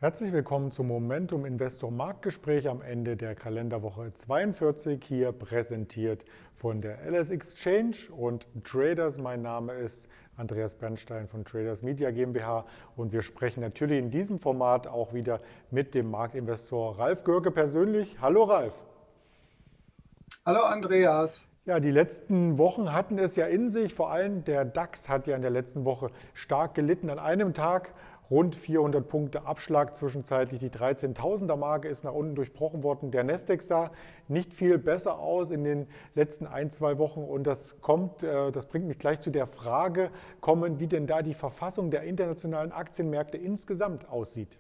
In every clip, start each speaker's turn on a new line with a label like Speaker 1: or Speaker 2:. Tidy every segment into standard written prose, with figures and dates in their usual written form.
Speaker 1: Herzlich willkommen zum Momentum Investor Marktgespräch am Ende der Kalenderwoche 42, hier präsentiert von der LS Exchange und Traders. Mein Name ist Andreas Bernstein von Traders Media GmbH und wir sprechen natürlich in diesem Format auch wieder mit dem Marktinvestor Ralf Görke persönlich. Hallo Ralf.
Speaker 2: Hallo Andreas.
Speaker 1: Ja, die letzten Wochen hatten es ja in sich. Vor allem der DAX hat ja in der letzten Woche stark gelitten. An einem Tag rund 400 Punkte Abschlag. Zwischenzeitlich die 13.000er Marke ist nach unten durchbrochen worden. Der Nasdaq sah nicht viel besser aus in den letzten ein, zwei Wochen. Und das bringt mich gleich zu der Frage kommen, wie denn da die Verfassung der internationalen Aktienmärkte insgesamt aussieht.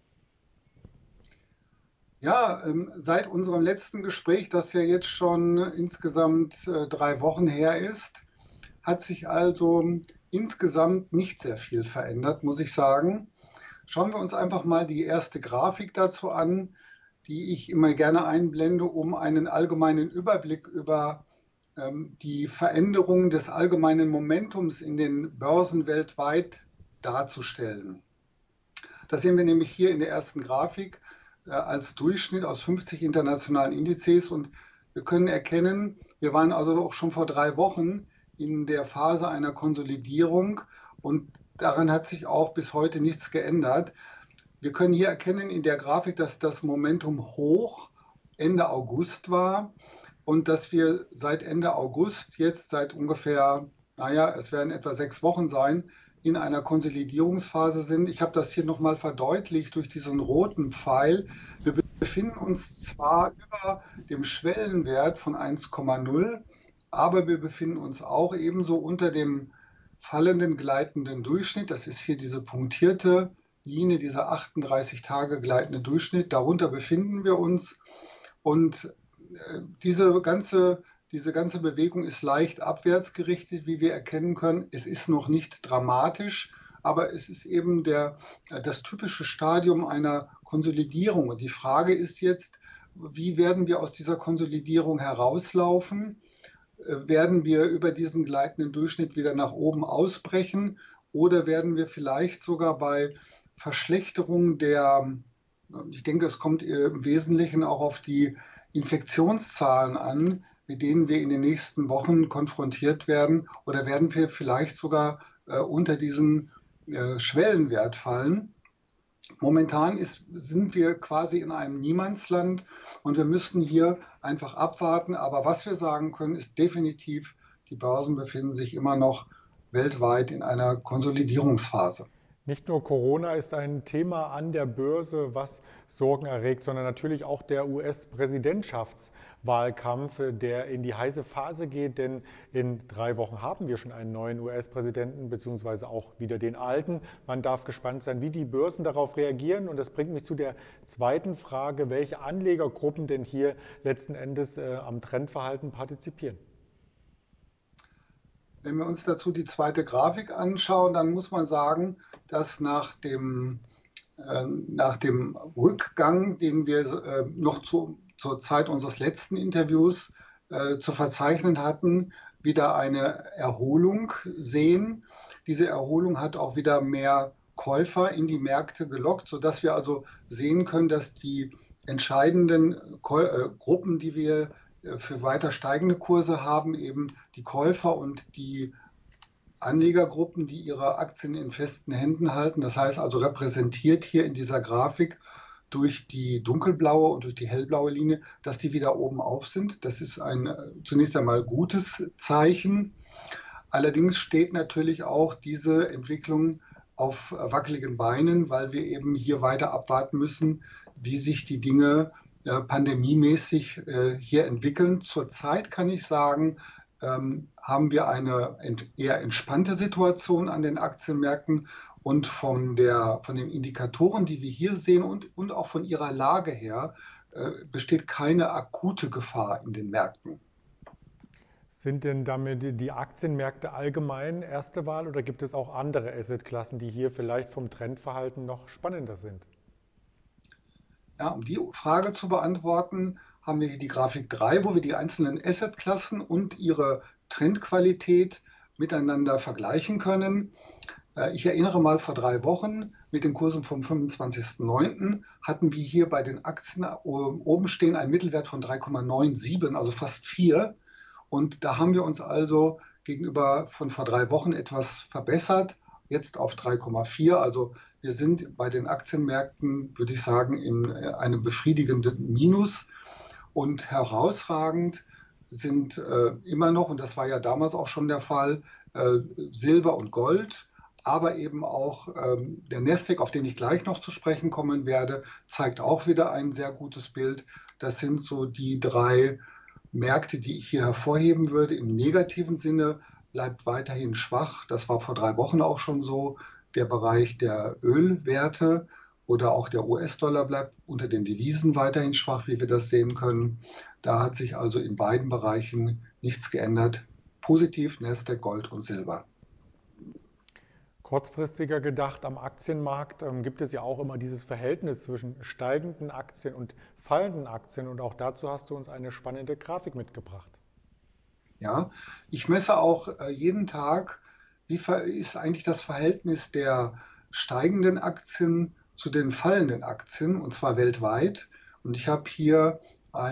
Speaker 2: Ja, seit unserem letzten Gespräch, das ja jetzt schon insgesamt 3 Wochen her ist, hat sich also insgesamt nicht sehr viel verändert, muss ich sagen. Schauen wir uns einfach mal die erste Grafik dazu an, die ich immer gerne einblende, um einen allgemeinen Überblick über die Veränderungen des allgemeinen Momentums in den Börsen weltweit darzustellen. Das sehen wir nämlich hier in der ersten Grafik als Durchschnitt aus 50 internationalen Indizes. Und wir können erkennen, wir waren also auch schon vor 3 Wochen in der Phase einer Konsolidierung und daran hat sich auch bis heute nichts geändert. Wir können hier erkennen in der Grafik, dass das Momentum hoch Ende August war und dass wir seit Ende August, jetzt seit ungefähr, naja, es werden etwa 6 Wochen sein, in einer Konsolidierungsphase sind. Ich habe das hier nochmal verdeutlicht durch diesen roten Pfeil. Wir befinden uns zwar über dem Schwellenwert von 1,0, aber wir befinden uns auch ebenso unter dem fallenden gleitenden Durchschnitt. Das ist hier diese punktierte Linie, dieser 38 Tage gleitende Durchschnitt. Darunter befinden wir uns. Und diese ganze Bewegung ist leicht abwärts gerichtet, wie wir erkennen können. Es ist noch nicht dramatisch, aber es ist eben das typische Stadium einer Konsolidierung. Und die Frage ist jetzt, wie werden wir aus dieser Konsolidierung herauslaufen? Werden wir über diesen gleitenden Durchschnitt wieder nach oben ausbrechen oder werden wir vielleicht sogar bei Verschlechterung ich denke, es kommt im Wesentlichen auch auf die Infektionszahlen an, mit denen wir in den nächsten Wochen konfrontiert werden, oder werden wir vielleicht sogar unter diesen Schwellenwert fallen. Momentan sind wir quasi in einem Niemandsland und wir müssten hier einfach abwarten. Aber was wir sagen können, ist definitiv, die Börsen befinden sich immer noch weltweit in einer Konsolidierungsphase.
Speaker 1: Nicht nur Corona ist ein Thema an der Börse, was Sorgen erregt, sondern natürlich auch der US-Präsidentschaftswahlkampf, der in die heiße Phase geht. Denn in 3 Wochen haben wir schon einen neuen US-Präsidenten, beziehungsweise auch wieder den alten. Man darf gespannt sein, wie die Börsen darauf reagieren. Und das bringt mich zu der zweiten Frage, welche Anlegergruppen denn hier letzten Endes am Trendverhalten partizipieren.
Speaker 2: Wenn wir uns dazu die zweite Grafik anschauen, dann muss man sagen, dass nach dem Rückgang, den wir noch zur Zeit unseres letzten Interviews zu verzeichnen hatten, wieder eine Erholung sehen. Diese Erholung hat auch wieder mehr Käufer in die Märkte gelockt, sodass wir also sehen können, dass die entscheidenden Gruppen, die wir für weiter steigende Kurse haben, eben die Käufer und die Anlegergruppen, die ihre Aktien in festen Händen halten. Das heißt also repräsentiert hier in dieser Grafik durch die dunkelblaue und durch die hellblaue Linie, dass die wieder oben auf sind. Das ist ein zunächst einmal gutes Zeichen. Allerdings steht natürlich auch diese Entwicklung auf wackeligen Beinen, weil wir eben hier weiter abwarten müssen, wie sich die Dinge pandemiemäßig hier entwickeln. Zurzeit kann ich sagen, haben wir eine eher entspannte Situation an den Aktienmärkten und von den Indikatoren, die wir hier sehen und auch von ihrer Lage her, besteht keine akute Gefahr in den Märkten.
Speaker 1: Sind denn damit die Aktienmärkte allgemein erste Wahl oder gibt es auch andere Assetklassen, die hier vielleicht vom Trendverhalten noch spannender sind?
Speaker 2: Ja, um die Frage zu beantworten, haben wir hier die Grafik 3, wo wir die einzelnen Assetklassen und ihre Trendqualität miteinander vergleichen können. Ich erinnere mal, vor 3 Wochen mit den Kursen vom 25.09. hatten wir hier bei den Aktien oben stehen einen Mittelwert von 3,97, also fast 4. Und da haben wir uns also gegenüber von vor 3 Wochen etwas verbessert, jetzt auf 3,4. Also wir sind bei den Aktienmärkten, würde ich sagen, in einem befriedigenden Minus. Und herausragend sind immer noch, und das war ja damals auch schon der Fall, Silber und Gold, aber eben auch der Nasdaq, auf den ich gleich noch zu sprechen kommen werde, zeigt auch wieder ein sehr gutes Bild. Das sind so die 3 Märkte, die ich hier hervorheben würde. Im negativen Sinne bleibt weiterhin schwach. Das war vor 3 Wochen auch schon so. Der Bereich der Ölwerte oder auch der US-Dollar bleibt unter den Devisen weiterhin schwach, wie wir das sehen können. Da hat sich also in beiden Bereichen nichts geändert. Positiv Nasdaq, Gold und Silber.
Speaker 1: Kurzfristiger gedacht, am Aktienmarkt gibt es ja auch immer dieses Verhältnis zwischen steigenden Aktien und fallenden Aktien. Und auch dazu hast du uns eine spannende Grafik mitgebracht.
Speaker 2: Ja, ich messe auch jeden Tag, ist eigentlich das Verhältnis der steigenden Aktien zu den fallenden Aktien, und zwar weltweit. Und ich habe hier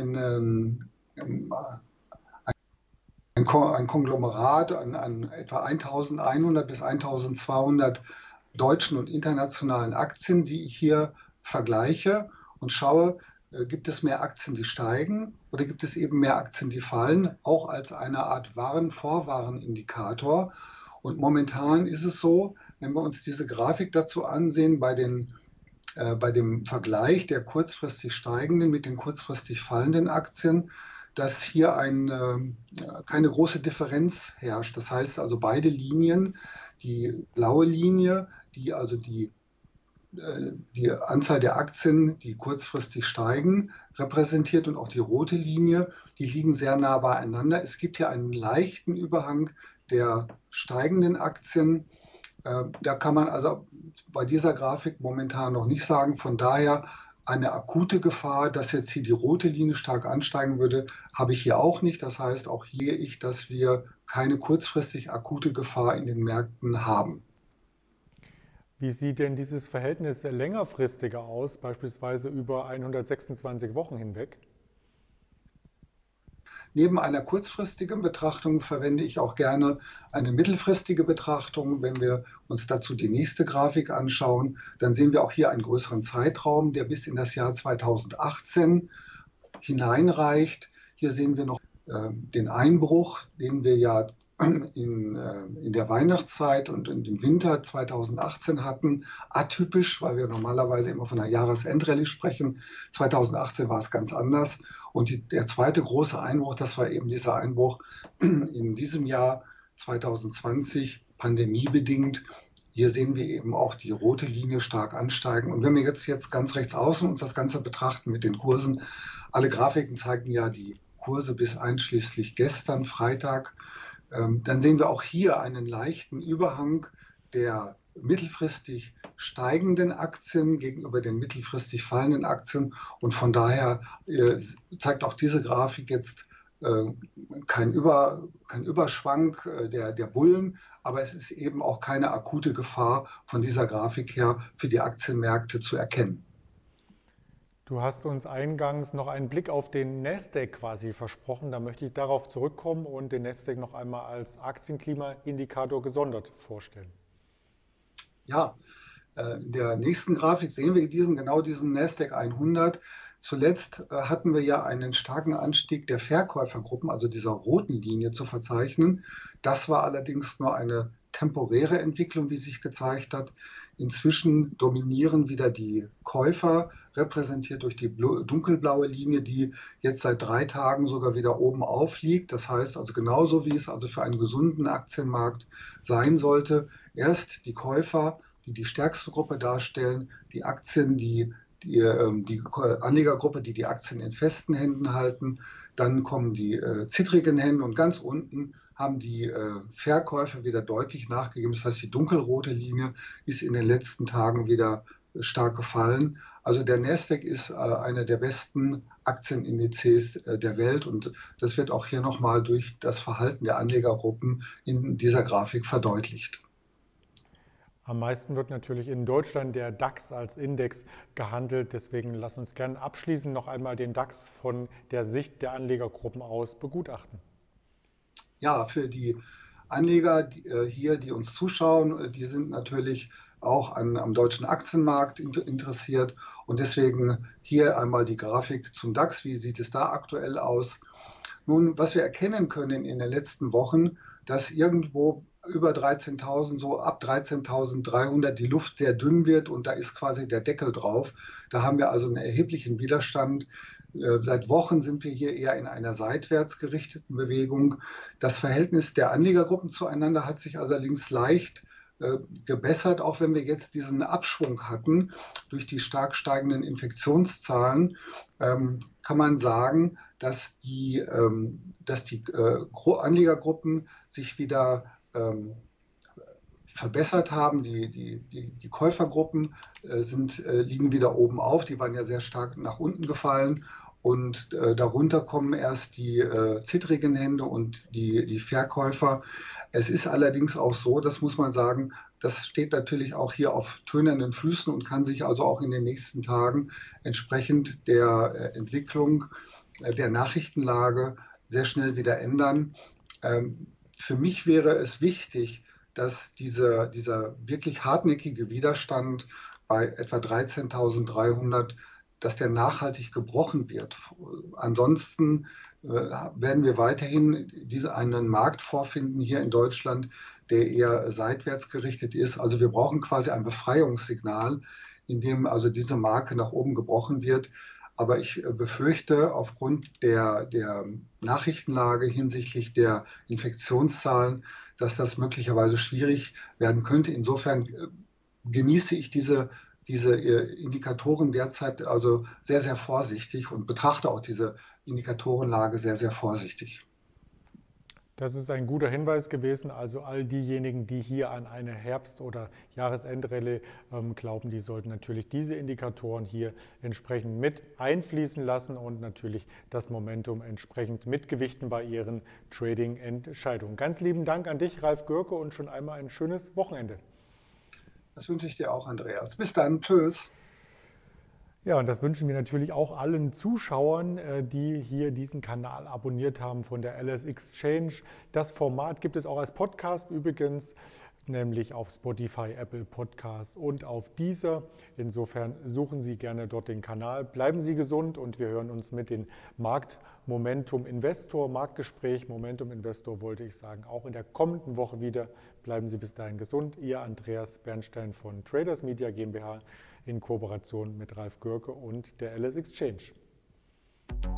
Speaker 2: ein Konglomerat an etwa 1100 bis 1200 deutschen und internationalen Aktien, die ich hier vergleiche und schaue, gibt es mehr Aktien, die steigen oder gibt es eben mehr Aktien, die fallen, auch als eine Art Vorwarnindikator. Und momentan ist es so, wenn wir uns diese Grafik dazu ansehen, bei dem Vergleich der kurzfristig steigenden mit den kurzfristig fallenden Aktien, dass hier keine große Differenz herrscht. Das heißt also beide Linien, die blaue Linie, die also die Anzahl der Aktien, die kurzfristig steigen, repräsentiert, und auch die rote Linie, die liegen sehr nah beieinander. Es gibt hier einen leichten Überhang der steigenden Aktien. Da kann man also bei dieser Grafik momentan noch nicht sagen. Von daher eine akute Gefahr, dass jetzt hier die rote Linie stark ansteigen würde, habe ich hier auch nicht. Das heißt, auch hier sehe ich, dass wir keine kurzfristig akute Gefahr in den Märkten haben.
Speaker 1: Wie sieht denn dieses Verhältnis längerfristiger aus, beispielsweise über 126 Wochen hinweg?
Speaker 2: Neben einer kurzfristigen Betrachtung verwende ich auch gerne eine mittelfristige Betrachtung. Wenn wir uns dazu die nächste Grafik anschauen, dann sehen wir auch hier einen größeren Zeitraum, der bis in das Jahr 2018 hineinreicht. Hier sehen wir noch den Einbruch, den wir ja in der Weihnachtszeit und in dem Winter 2018 hatten. Atypisch, weil wir normalerweise immer von einer Jahresendrallye sprechen. 2018 war es ganz anders. Und der zweite große Einbruch, das war eben dieser Einbruch in diesem Jahr 2020, pandemiebedingt. Hier sehen wir eben auch die rote Linie stark ansteigen. Und wenn wir jetzt ganz rechts außen uns das Ganze betrachten mit den Kursen, alle Grafiken zeigen ja die Kurse bis einschließlich gestern, Freitag. Dann sehen wir auch hier einen leichten Überhang der mittelfristig steigenden Aktien gegenüber den mittelfristig fallenden Aktien. Und von daher zeigt auch diese Grafik jetzt kein Überschwang der Bullen, aber es ist eben auch keine akute Gefahr von dieser Grafik her für die Aktienmärkte zu erkennen.
Speaker 1: Du hast uns eingangs noch einen Blick auf den Nasdaq quasi versprochen. Da möchte ich darauf zurückkommen und den Nasdaq noch einmal als Aktienklimaindikator gesondert vorstellen.
Speaker 2: Ja, in der nächsten Grafik sehen wir genau diesen Nasdaq 100. Zuletzt hatten wir ja einen starken Anstieg der Verkäufergruppen, also dieser roten Linie, zu verzeichnen. Das war allerdings nur eine temporäre Entwicklung, wie sich gezeigt hat. Inzwischen dominieren wieder die Käufer, repräsentiert durch die dunkelblaue Linie, die jetzt seit 3 Tagen sogar wieder oben aufliegt. Das heißt also genauso, wie es also für einen gesunden Aktienmarkt sein sollte. Erst die Käufer, die die stärkste Gruppe darstellen, die Aktien, die Anlegergruppe, die die Aktien in festen Händen halten. Dann kommen die zittrigen Hände und ganz unten haben die Verkäufe wieder deutlich nachgegeben. Das heißt, die dunkelrote Linie ist in den letzten Tagen wieder stark gefallen. Also der Nasdaq ist einer der besten Aktienindizes der Welt, und das wird auch hier nochmal durch das Verhalten der Anlegergruppen in dieser Grafik verdeutlicht.
Speaker 1: Am meisten wird natürlich in Deutschland der DAX als Index gehandelt. Deswegen lass uns gerne abschließend noch einmal den DAX von der Sicht der Anlegergruppen aus begutachten.
Speaker 2: Ja, für die Anleger hier, die uns zuschauen, die sind natürlich auch am deutschen Aktienmarkt interessiert. Und deswegen hier einmal die Grafik zum DAX. Wie sieht es da aktuell aus? Nun, was wir erkennen können in den letzten Wochen, dass irgendwo über 13.000, so ab 13.300 die Luft sehr dünn wird und da ist quasi der Deckel drauf. Da haben wir also einen erheblichen Widerstand. Seit Wochen sind wir hier eher in einer seitwärts gerichteten Bewegung. Das Verhältnis der Anlegergruppen zueinander hat sich allerdings leicht gebessert, auch wenn wir jetzt diesen Abschwung hatten durch die stark steigenden Infektionszahlen, kann man sagen, dass die Anlegergruppen sich wieder verbessert haben. Die Käufergruppen liegen wieder oben auf. Die waren ja sehr stark nach unten gefallen. Und darunter kommen erst die zittrigen Hände und die Verkäufer. Es ist allerdings auch so, das muss man sagen, das steht natürlich auch hier auf tönernen Füßen und kann sich also auch in den nächsten Tagen entsprechend der Entwicklung der Nachrichtenlage sehr schnell wieder ändern. Für mich wäre es wichtig, dass dieser wirklich hartnäckige Widerstand bei etwa 13.300, dass der nachhaltig gebrochen wird. Ansonsten werden wir weiterhin einen Markt vorfinden hier in Deutschland, der eher seitwärts gerichtet ist. Also wir brauchen quasi ein Befreiungssignal, in dem also diese Marke nach oben gebrochen wird. Aber ich befürchte, aufgrund der Nachrichtenlage hinsichtlich der Infektionszahlen, dass das möglicherweise schwierig werden könnte. Insofern genieße ich diese Indikatoren derzeit also sehr, sehr vorsichtig und betrachte auch diese Indikatorenlage sehr, sehr vorsichtig.
Speaker 1: Das ist ein guter Hinweis gewesen. Also all diejenigen, die hier an eine Herbst- oder Jahresendrallye glauben, die sollten natürlich diese Indikatoren hier entsprechend mit einfließen lassen und natürlich das Momentum entsprechend mitgewichten bei ihren Trading-Entscheidungen. Ganz lieben Dank an dich, Ralf Görke, und schon einmal ein schönes Wochenende.
Speaker 2: Das wünsche ich dir auch, Andreas. Bis dann. Tschüss.
Speaker 1: Ja, und das wünschen wir natürlich auch allen Zuschauern, die hier diesen Kanal abonniert haben von der LS Exchange. Das Format gibt es auch als Podcast übrigens, nämlich auf Spotify, Apple Podcasts und auf Deezer. Insofern suchen Sie gerne dort den Kanal. Bleiben Sie gesund und wir hören uns mit dem Marktgespräch Momentum Investor wollte ich sagen, auch in der kommenden Woche wieder. Bleiben Sie bis dahin gesund. Ihr Andreas Bernstein von Traders Media GmbH in Kooperation mit Ralf Görke und der LS Exchange.